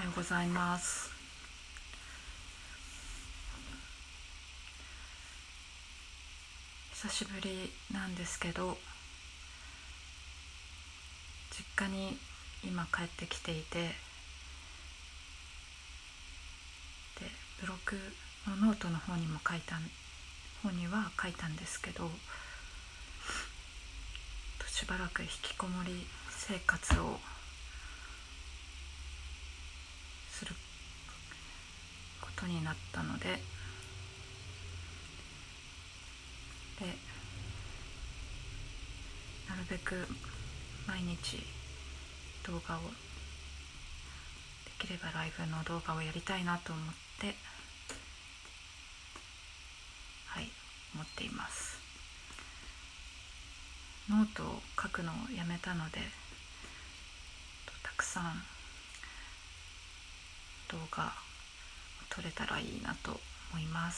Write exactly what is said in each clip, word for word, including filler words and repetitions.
おはようございます。久しぶりなんですけど、実家に今帰ってきていて、でブログのノートの方にも書いた方には書いたんですけど、しばらく引きこもり生活をすることになったので、でなるべく毎日動画をできればライブの動画をやりたいなと思ってはい思っています。ノートを書くのをやめたので、たくさん動画を撮れたらいいなと思います。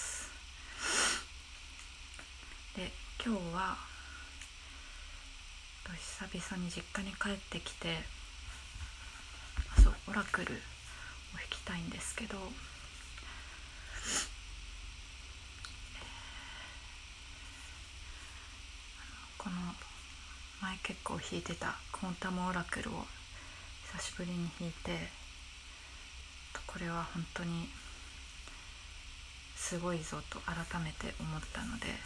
で今日は久々に実家に帰ってきて、そうオラクルを引きたいんですけど、この前結構引いてたコンタモオラクルを久しぶりに引いて、これは本当にすごいぞと改めて思ったので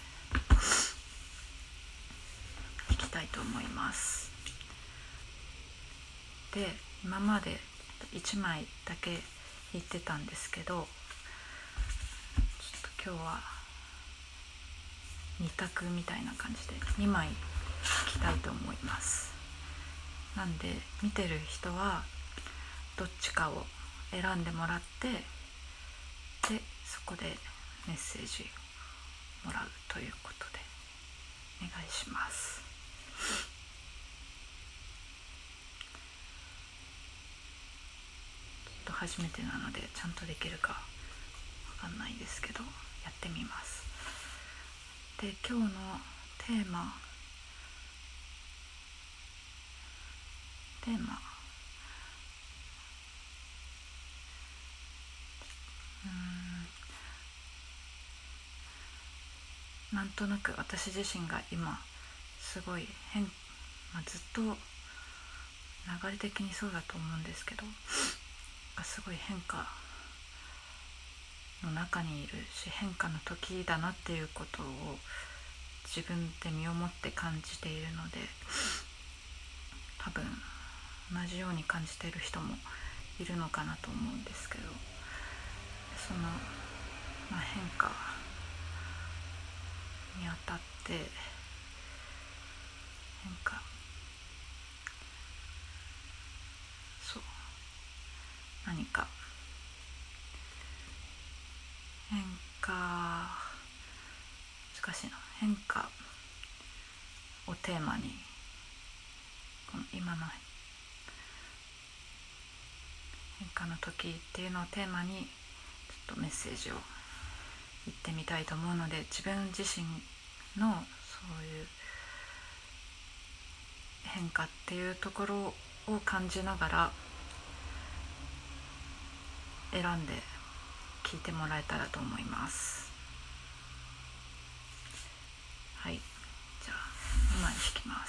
引きたいと思います。で今までいちまいだけ引いてたんですけど、ちょっと今日はに択みたいな感じでにまい引きたいと思います。なんで見てる人はどっちかを選んでもらって、でそこでメッセージもらうということでお願いします。ちょっと初めてなのでちゃんとできるかわかんないですけどやってみます。で今日のテーマテーマうーんなんとなく私自身が今すごい変、まあ、ずっと流れ的にそうだと思うんですけど、すごい変化の中にいるし、変化の時だなっていうことを自分で身をもって感じているので、多分同じように感じている人もいるのかなと思うんですけど、その、まあ、変化にあたって変化そう何か変化難しいな変化をテーマに、この今の変化の時っていうのをテーマにちょっとメッセージを言ってみたいと思うので、自分自身のそういう変化っていうところを感じながら選んで聞いてもらえたらと思います。はい、じゃあにまい引きます。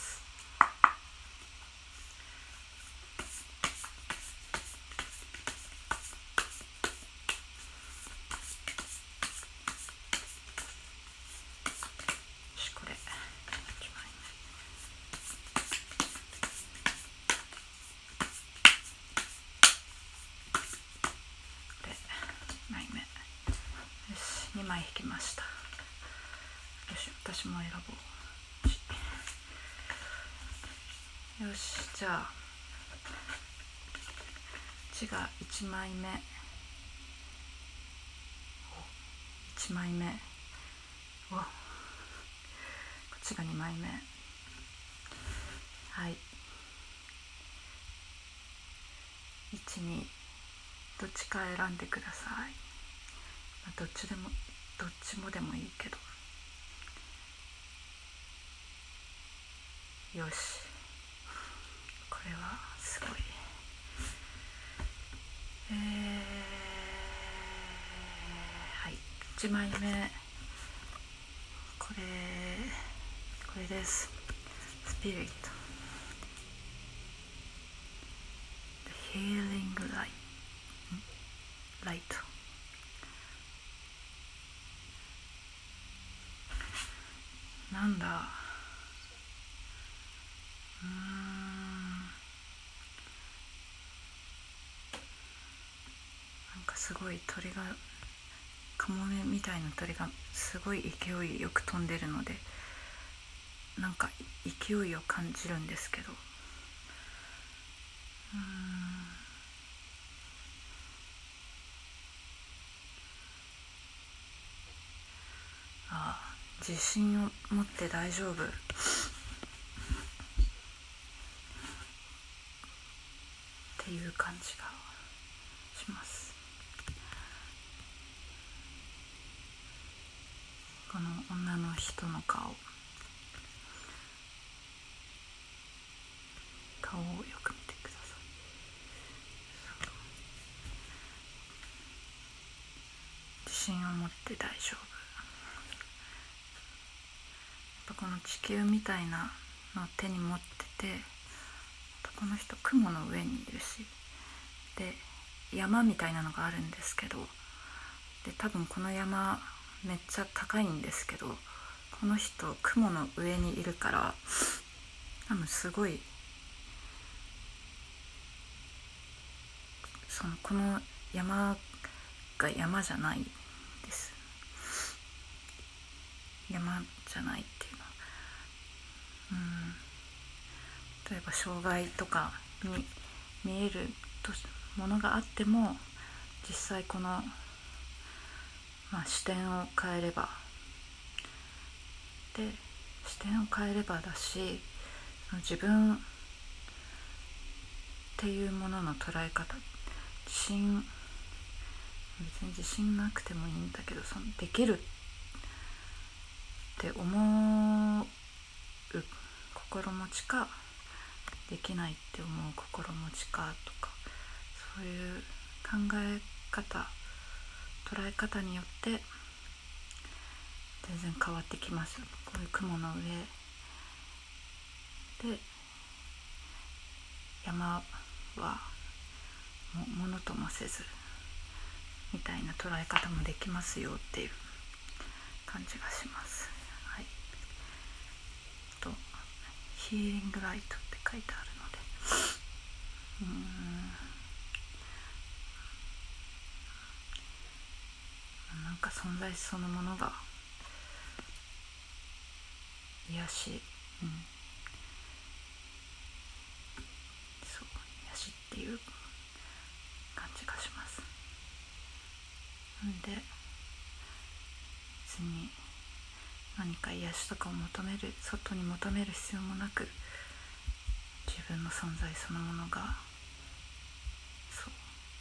これいちまいめ、にまいめ、よしにまい引きました。よし私も選ぼう。よしじゃあこっちがいちまいめ、いちまいめ、おこっちがにまいめ、はいいち、にどっちか選んでください。まあ、どっちでもどっちもでもいいけど、よしこれはすごい。えちまいめ、これこれです。スピリット The Healing Light ライト。なんだ、うーん、なんかすごい鳥が、カモメみたいな鳥がすごい勢いよく飛んでるので、なんか勢いを感じるんですけど、うーん、ああ、自信を持って大丈夫っていう感じがします。この女の人の顔顔をよく見てください。自信を持って大丈夫。やっぱこの地球みたいなのを手に持ってて、この人雲の上にいるし、で山みたいなのがあるんですけど、で多分この山めっちゃ高いんですけど、この人雲の上にいるから、多分すごい、そのこの山が山じゃないです。山じゃないっていうのは、うん、例えば障害とかに見えるものがあっても、実際この、まあ、視点を変えればで視点を変えればだし、その自分っていうものの捉え方、自信、別に自信なくてもいいんだけど、そのできるって思う心持ちか、できないって思う心持ちかとか、そういう考え方、捉え方によって全然変わってきますよ。こういう雲の上で山はものともせずみたいな捉え方もできますよっていう感じがします。はい。とヒーリングライトって書いてあるので、うーん、なんか存在そのものが癒し、うん、そう癒しっていう感じがします。んで別に何か癒しとかを求める、外に求める必要もなく、自分の存在そのものが、そう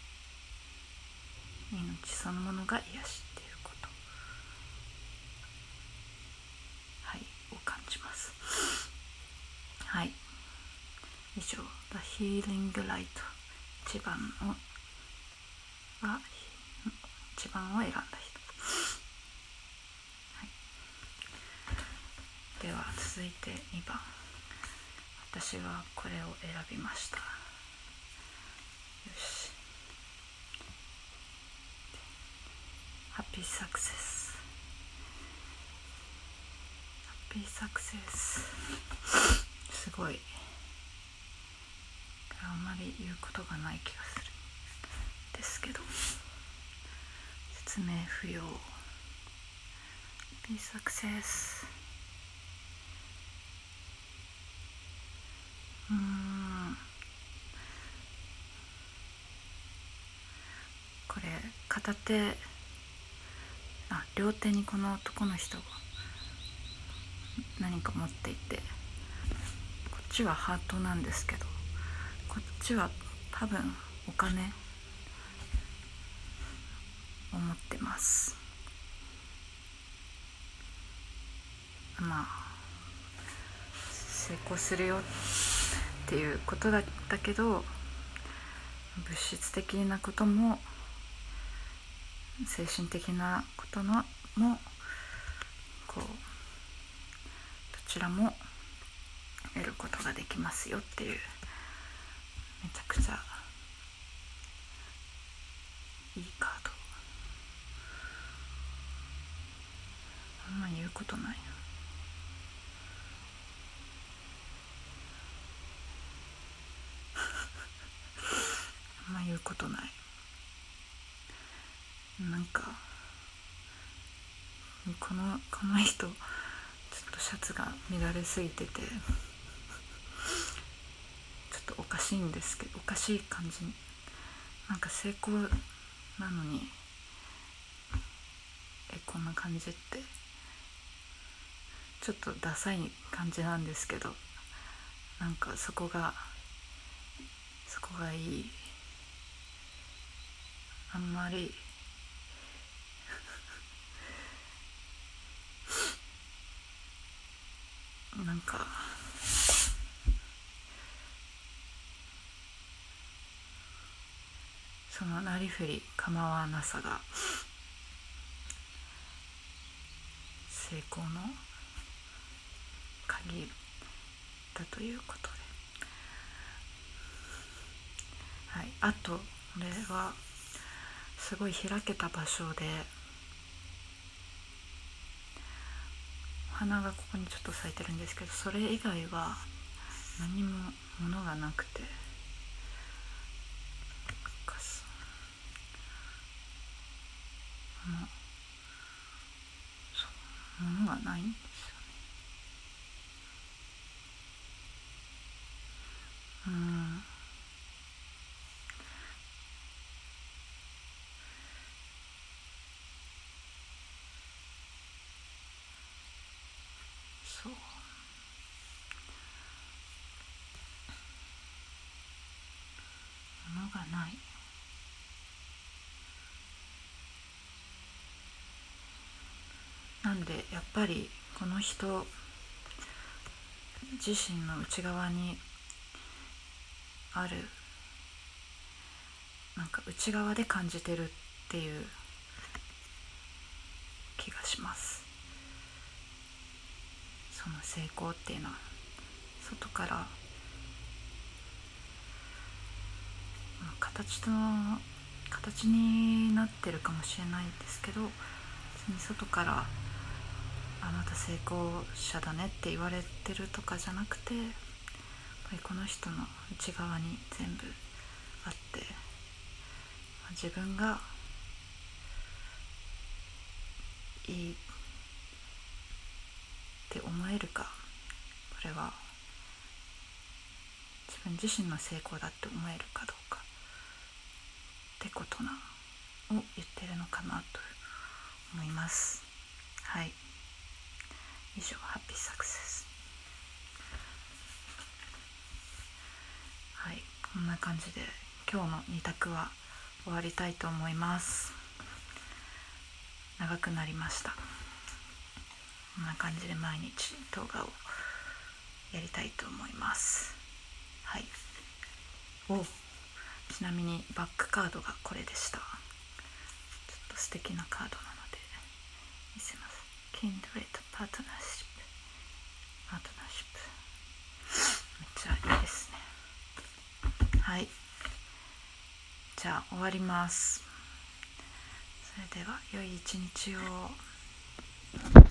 命そのものが癒しっていうこと、はいを感じます。はい、以上 The Healing Light 一番をは一番を選んだ人、はい、では続いてにばん、私はこれを選びました。よし、ハッピーサクセス、ハッピーサクセス、すごいあんまり言うことがない気がするですけど、説明不要。ハッピーサクセス、うーん、これ片手、あ、両手にこの男の人が何か持っていて、こっちはハートなんですけど、こっちは多分お金を持ってます。まあ成功するよっていうことだったけど、物質的なことも精神的なことのもこうどちらも得ることができますよっていう、めちゃくちゃいいカード。あんま言うことないな。あんま言うことない。なんかこのこの人ちょっとシャツが乱れすぎててちょっとおかしいんですけど、おかしい感じ、なんか成功なのにえこんな感じってちょっとダサい感じなんですけど、なんかそこがそこがいい。あんまりなんかそのなりふり構わなさが成功の鍵だということで、はい、あとこれはすごい開けた場所で花がここにちょっと咲いてるんですけど、それ以外は何も物がなくて、もうそう物がないんですよね。うんそう物がない。なんでやっぱりこの人自身の内側にある、なんか内側で感じてるっていう気がします。その成功っていうのは外から、まあ、形と形になってるかもしれないですけど、別に外からあなた成功者だねって言われてるとかじゃなくて、やっぱりこの人の内側に全部あって、自分がいいって思えるか、これは自分自身の成功だって思えるかどうかってことなを言ってるのかなと思います。はい、以上、ハッピーサクセス。はい、こんな感じで今日のに択は終わりたいと思います。長くなりました。こんな感じで毎日動画をやりたいと思います。はい。お、ちなみにバックカードがこれでした。ちょっと素敵なカードなので見せます。Kindred Partnership。パートナーシップ。めっちゃいいですね。はい。じゃあ終わります。それでは良い一日を。